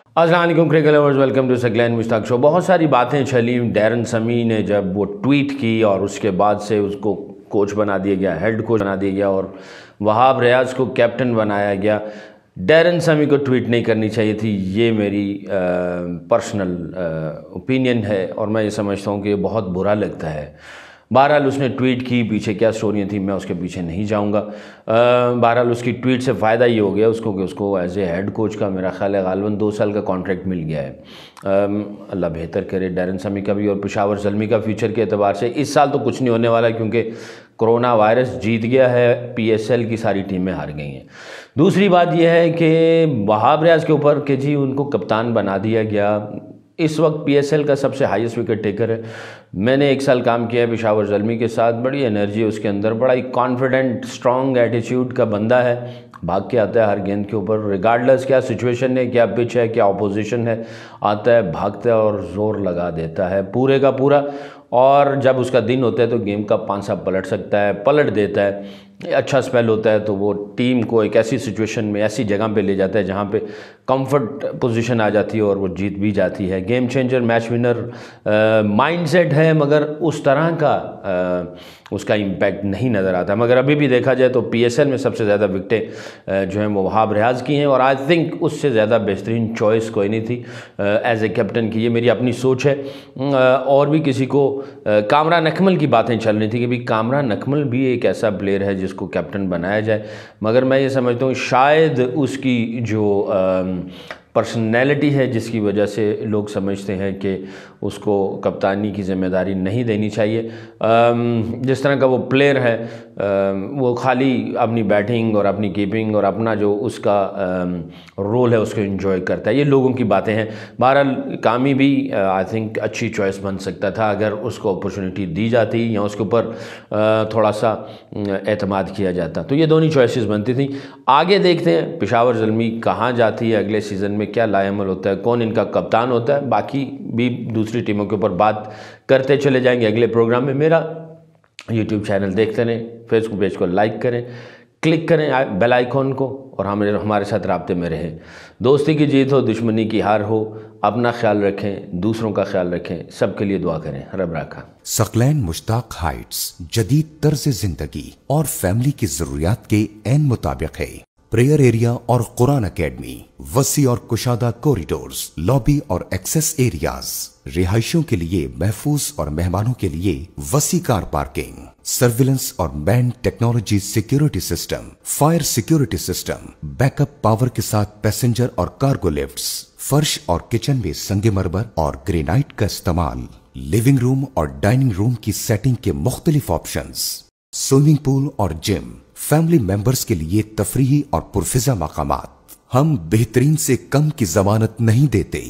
अस्सलाम वालेकुम cricket lovers, welcome to Saqlain Mushtaq show. बहुत सारी बातें चली डैरन समी ने जब वो ट्वीट की और उसके बाद से उसको कोच बना दिया गया, हेड कोच बना दिया गया और वहाब रियाज को कैप्टन बनाया गया। डैरन समी को ट्वीट नहीं करनी चाहिए थी, ये मेरी पर्सनल ओपिनियन है और मैं ये समझता हूँ कि ये बहुत बुरा लगता है। बहरहाल उसने ट्वीट की, पीछे क्या स्टोरियाँ थी मैं उसके पीछे नहीं जाऊँगा। बहरहाल उसकी ट्वीट से फ़ायदा ये हो गया उसको कि उसको एज ए हेड कोच का मेरा ख्याल है गालिबन 2 साल का कॉन्ट्रैक्ट मिल गया है। अल्लाह बेहतर करे डैरन समी का भी और पेशावर ज़ल्मी का फ्यूचर के एतबार से। इस साल तो कुछ नहीं होने वाला क्योंकि कोरोना वायरस जीत गया है, PSL की सारी टीमें हार गई हैं। दूसरी बात यह है कि वहाब रियाज के ऊपर कि जी उनको कप्तान बना दिया गया। इस वक्त PSL का सबसे हाईएस्ट विकेट टेकर है। मैंने 1 साल काम किया है पेशावर ज़ल्मी के साथ, बड़ी एनर्जी है उसके अंदर, बड़ा ही कॉन्फिडेंट स्ट्रॉन्ग एटीट्यूड का बंदा है, भाग के आता है हर गेंद के ऊपर, रिगार्डलेस क्या सिचुएशन है, क्या पिच है, क्या ऑपोजिशन है, आता है, भागता है और ज़ोर लगा देता है पूरे का पूरा। और जब उसका दिन होता है तो गेम का पांसा पलट सकता है, पलट देता है। अच्छा स्पेल होता है तो वो टीम को एक ऐसी सिचुएशन में, ऐसी जगह पे ले जाता है जहाँ पे कंफर्ट पोजीशन आ जाती है और वो जीत भी जाती है। Game changer, match winner mindset है, मगर उस तरह का उसका इम्पैक्ट नहीं नज़र आता। मगर अभी भी देखा जाए तो PSL में सबसे ज़्यादा विकटें जो हैं वो वहाब रियाज की हैं और आई थिंक उससे ज़्यादा बेहतरीन चॉइस कोई नहीं थी एज ए कैप्टन की। ये मेरी अपनी सोच है। और भी किसी को कामरान अकमल की बातें चल रही थी कि भाई कामरान अकमल भी एक ऐसा प्लेयर है जिसको कैप्टन बनाया जाए, मगर मैं ये समझता हूँ शायद उसकी जो पर्सनैलिटी है जिसकी वजह से लोग समझते हैं कि उसको कप्तानी की ज़िम्मेदारी नहीं देनी चाहिए। जिस तरह का वो प्लेयर है वो खाली अपनी बैटिंग और अपनी कीपिंग और अपना जो उसका रोल है उसको एंजॉय करता है। ये लोगों की बातें हैं। बहरहाल कामी भी आई थिंक अच्छी चॉइस बन सकता था अगर उसको अपॉर्चुनिटी दी जाती या उसके ऊपर थोड़ा सा एतमाद किया जाता, तो ये दोनों चॉइसेस बनती थी। आगे देखते हैं पेशावर ज़ल्मी कहाँ जाती है, अगले सीज़न में क्या लाएमल होता है, कौन इनका कप्तान होता है। बाकी भी दूसरी टीमों के ऊपर बात करते चले जाएंगे अगले प्रोग्राम में। मेरा YouTube चैनल देखते रहें, फेसबुक पेज को लाइक करें, क्लिक करें बेल आइकॉन को और हमारे साथ राब्ते में रहें। दोस्ती की जीत हो, दुश्मनी की हार हो, अपना ख्याल रखें, दूसरों का ख्याल रखें, सबके लिए दुआ करें। रब रखा। सकलैन मुश्ताक हाइट्स जदीद तर्ज जिंदगी और फैमिली की जरूरियात के एन मुताबिक है। प्रेयर एरिया और कुरान अकेडमी, वसी और कुशादा कॉरिडोर्स, लॉबी और एक्सेस एरियाज, रिहायशों के लिए महफूज और मेहमानों के लिए वसी कार पार्किंग, सर्विलेंस और man technology security system, fire security system, backup power के साथ पैसेंजर और कार्गो लिफ्ट्स, फर्श और किचन में संगमरमर और ग्रेनाइट का इस्तेमाल, लिविंग रूम और डाइनिंग रूम की सेटिंग के मुख्तलिफ ऑप्शंस, स्विमिंग पूल और जिम, फैमिली मेंबर्स के लिए तफरीही और पुरफिजा मकामात। हम बेहतरीन से कम की जमानत नहीं देते।